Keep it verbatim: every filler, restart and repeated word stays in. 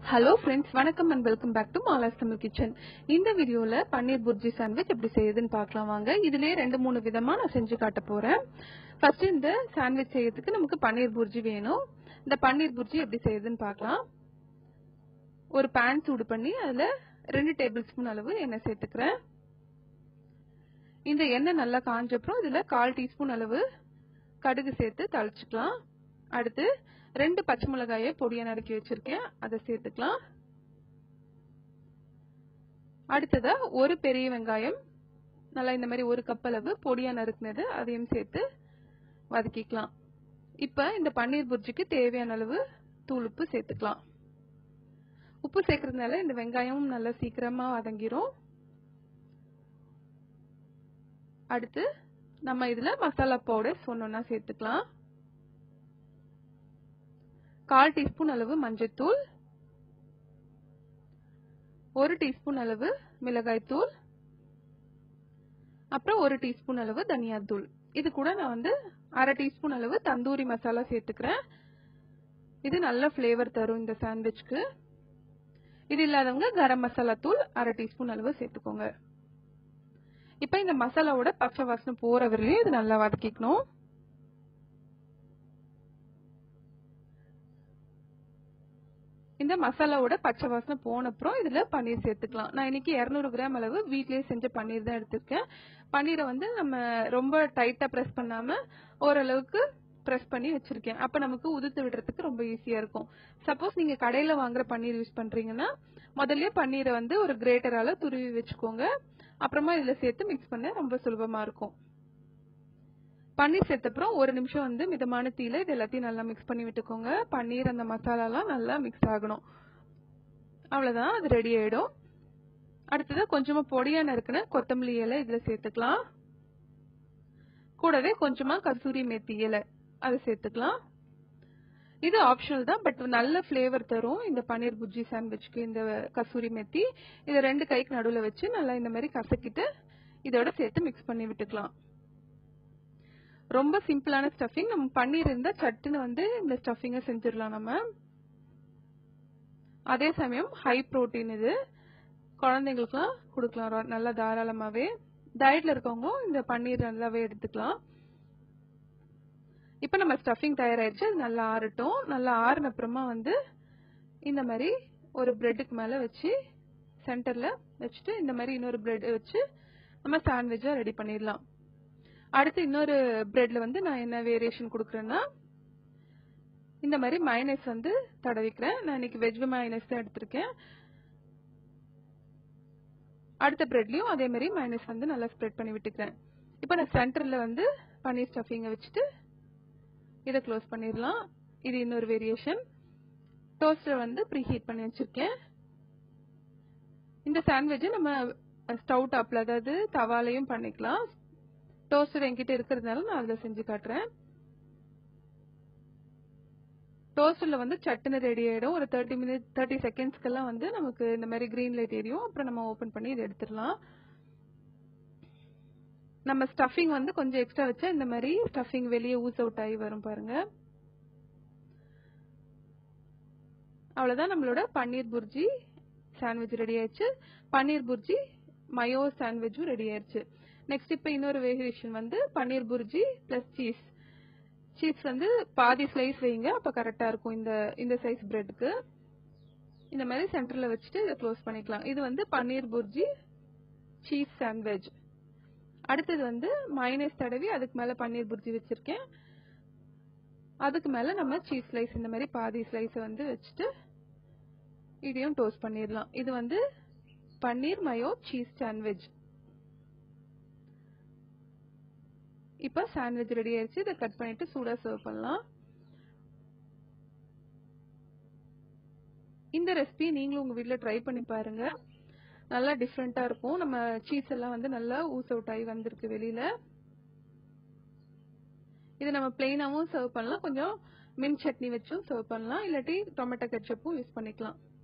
Hello friends, வணக்கம் and welcome back to Mala's Tamil Kitchen. இந்த வீடியோல பன்னீர் புர்ஜி சாண்ட்விச் எப்படி செய்யுதுன்னு பார்க்கலாம் வாங்க. இதிலே ரெண்டு மூணு விதமா நான் செஞ்சு காட்ட போறேன். ஃபர்ஸ்ட் இந்த சாண்ட்விச் செய்யிறதுக்கு நமக்கு பன்னீர் புர்ஜி வேணும். இந்த பன்னீர் புர்ஜி எப்படி செய்யுதுன்னு பார்க்கலாம். ஒரு pan சூடு பண்ணி அதுல ரெண்டு டேபிள்ஸ்பூன் அளவு எண்ணெய் சேர்த்துக்கிறேன். இந்த எண்ணெய் நல்லா காஞ்ச அப்புறம் இதுல கால் டீஸ்பூன் அளவு கடுகு சேர்த்து தாளிச்சுக்கலாம். அடுத்து ரெண்டு பச்சை மிளகாயை பொடியா நறுக்கி வச்சிருக்கேன், அதை சேர்த்துக்கலாம். அடுத்ததா ஒரு பெரிய வெங்காயம் நல்லா இந்த மாதிரி ஒரு கப் அளவு பொடியா நறுக்குனது அதையும் சேர்த்து வதக்கிக்கலாம். இப்ப இந்த பன்னீர் புர்ஜிக்கு தேவையான அளவு தூள் உப்பு சேர்த்துக்கலாம். உப்பு சேர்க்கறதுனால இந்த வெங்காயமும் நல்லா சீக்கிரமா வதங்கிரும். அடுத்து நம்ம இதுல மசாலா பவுடர் ஒன்னொன்னா சேர்த்துக்கலாம். கால் டீஸ்பூன் அளவு மஞ்சள்தூள், ஒரு டீஸ்பூன் அளவு மிளகாய் தூள், அப்புறம் ஒரு டீஸ்பூன் அளவு தனியா தூள். இது கூட நான் வந்து அரை டீஸ்பூன் அளவு தந்தூரி மசாலா சேர்த்துக்கிறேன். இது நல்ல ஃபிளேவர் தரும் இந்த சாண்ட்விச்க்கு. இது இல்லாதவங்க கரம் மசாலா தூள் அரை டீஸ்பூன் அளவு சேர்த்துக்கோங்க. இப்ப இந்த மசாலாவோட பச்சை வாசனை போற வரையிலும் இது நல்லா வதக்கிக்கணும். இந்த மசாலாவோட பச்சை வாசனை போன அப்புறம் இதுல பன்னீர் சேர்த்துக்கலாம். நான் இன்னைக்கு இருநூறு கிராம் அளவு வீட்லயே செஞ்ச பன்னீர் தான் எடுத்திருக்கேன். பன்னீரை வந்து நம்ம ரொம்ப டைட்டா பிரஸ் பண்ணாம ஓரளவுக்கு பிரஸ் பண்ணி வச்சிருக்கேன். அப்ப நமக்கு உதுத்து விடுறதுக்கு ரொம்ப ஈஸியா இருக்கும். சப்போஸ் நீங்க கடையில வாங்குற பன்னீர் யூஸ் பண்றீங்கன்னா முதல்ல பன்னீரை வந்து ஒரு கிரேட்டரால துருவி வச்சுக்கோங்க. அப்புறமா இதுல சேர்த்து மிக்ஸ் பண்ண ரொம்ப சுலபமா இருக்கும். பன்னீர் சேர்த்த அப்புறம் ஒரு நிமிஷம் வந்து மிதமான தீயில இது எல்லாத்தையும் நல்லா மிக்ஸ் பண்ணி விட்டுக்கோங்க. பன்னீர் அந்த மசாலா எல்லாம் நல்லா மிக்ஸ் ஆகணும். அவ்வளவுதான், அது ரெடி ஆயிடும். அடுத்தது கொஞ்சமா பொடியா நறுக்குன கொத்தமல்லி இலை இதுல சேர்த்துக்கலாம். கூடவே கொஞ்சமா கசூரி மேத்தி இலை அதை சேர்த்துக்கலாம். இது ஆப்ஷனல் தான், பட் நல்ல ஃபிளேவர் தரும் இந்த பன்னீர் புர்ஜி சாண்ட்விச்க்கு இந்த கசூரி மேத்தி. இதை ரெண்டு கைக்கு நடுவுல வச்சு நல்லா இந்த மாதிரி கசக்கிட்டு இதோட சேர்த்து மிக்ஸ் பண்ணி விட்டுக்கலாம். ரொம்ப சிம்பிளான ஸ்டஃபிங். நம்ம பன்னீர் இருந்தா சட்டுன்னு வந்து இந்த ஸ்டஃபிங்க செஞ்சிடலாம் நம்ம. அதே சமயம் ஹை புரோட்டீன், இது குழந்தைங்களுக்குலாம் கொடுக்கலாம் நல்லா தாராளமாவே. டயட்ல இருக்கவங்க இந்த பன்னீர் நல்லாவே எடுத்துக்கலாம். இப்ப நம்ம ஸ்டஃபிங் தயாராயிருச்சு. அது நல்லா ஆறட்டும். நல்லா ஆறின அப்புறமா வந்து இந்த மாதிரி ஒரு பிரெட்டுக்கு மேல வச்சு சென்டர்ல வச்சுட்டு இந்த மாதிரி இன்னொரு பிரெட் வச்சு நம்ம சாண்ட்விச்சா ரெடி பண்ணிடலாம். அடுத்து இன்னொரு பிரெட்ல வந்து நான் என்ன வேரியேஷன் கொடுக்கறேன்னா இந்த மாதிரி மயோனைஸ் வந்து தடவிக்கிறேன். நான் இன்னைக்கு வெஜ் மயோனைஸ் தான் எடுத்திருக்கேன். அடுத்த பிரெட்லயும் அதே மாதிரி மயோனைஸ் வந்து நல்லா ஸ்ப்ரெட் பண்ணி விட்டுக்கிறேன். இப்போ நான் சென்டர்ல வந்து பன்னீர் ஸ்டஃபிங்க வச்சுட்டு இதை க்ளோஸ் பண்ணிடலாம். இது இன்னொரு வேரியேஷன். டோஸ்டர் வந்து ப்ரீ ஹீட் பண்ணி வச்சிருக்கேன். இந்த சாண்ட்விட்சை நம்ம ஸ்டவ் டாப்ல அதாவது தவாலையும் பண்ணிக்கலாம். டோஸ்டர் என்கிட்ட இருக்கிறதுனால நான் அதுல செஞ்சு காட்டுறேன். டோஸ்டர்ல வந்து சட்டுன்னு ரெடி ஆயிடும். ஒரு தேர்ட்டி மினிட் தேர்ட்டி செகண்ட்ஸ்க்கெல்லாம் வந்து நமக்கு இந்த மாதிரி கிரீன் லைட் எரியும். அப்புறம் நம்ம ஓபன் பண்ணி இதை எடுத்துடலாம். நம்ம ஸ்டஃபிங் வந்து கொஞ்சம் எக்ஸ்ட்ரா வச்சா இந்த மாதிரி ஸ்டஃபிங் வெளியே ஊஸ் அவுட் ஆகி வரும் பாருங்க. அவ்வளவுதான், நம்மளோட பன்னீர் புர்ஜி சாண்ட்விச் ரெடி ஆயிடுச்சு. பன்னீர் புர்ஜி மயோ சாண்ட்விச்சும் ரெடி ஆயிடுச்சு. நெக்ஸ்ட் இப்ப இன்னொரு வேரியேஷன் வந்து paneer bhurji plus cheese. Cheese வந்து பாதி ஸ்லைஸ் வைங்க, அப்ப கரெக்டா இருக்கும் இந்த இந்த சைஸ் பிரெட்க்கு. இந்த மாதிரி சென்டர்ல வச்சுட்டு இதை க்ளோஸ் பண்ணிக்கலாம். இது வந்து பன்னீர் புர்ஜி சீஸ் சாண்ட்விச். அடுத்தது வந்து மயோனைஸ் தடவி அதுக்கு மேல பன்னீர் புர்ஜி வச்சிருக்கேன். அதுக்கு மேல நம்ம சீஸ் ஸ்லைஸ் இந்த மாதிரி பாதி ஸ்லைஸ் வந்து வச்சுட்டு இதையும் டோஸ்ட் பண்ணிடலாம். இது வந்து பன்னீர் மயோ சீஸ் சாண்ட்விச். இப்ப சாண்ட்விச் ரெடி ஆயிடுச்சு. இதை கட் பண்ணிட்டு சூடா சர்வ் பண்ணலாம். இந்த ரெசிபி நீங்களும் உங்க வீட்ல ட்ரை பண்ணி பாருங்க. நல்லா டிஃப்ரெண்டா இருக்கும். நம்ம சீஸ் எல்லாம் வந்து நல்லா ஊஸ் அவுட் ஆகி வந்திருக்கு வெளியில. இதை நம்ம பிளெயினாவும் சர்வ் பண்ணலாம், கொஞ்சம் மின்ட் சட்னி வச்சும் சர்வ் பண்ணலாம், இல்லாட்டி டொமேட்டோ கெச்சப்பும் யூஸ் பண்ணிக்கலாம்.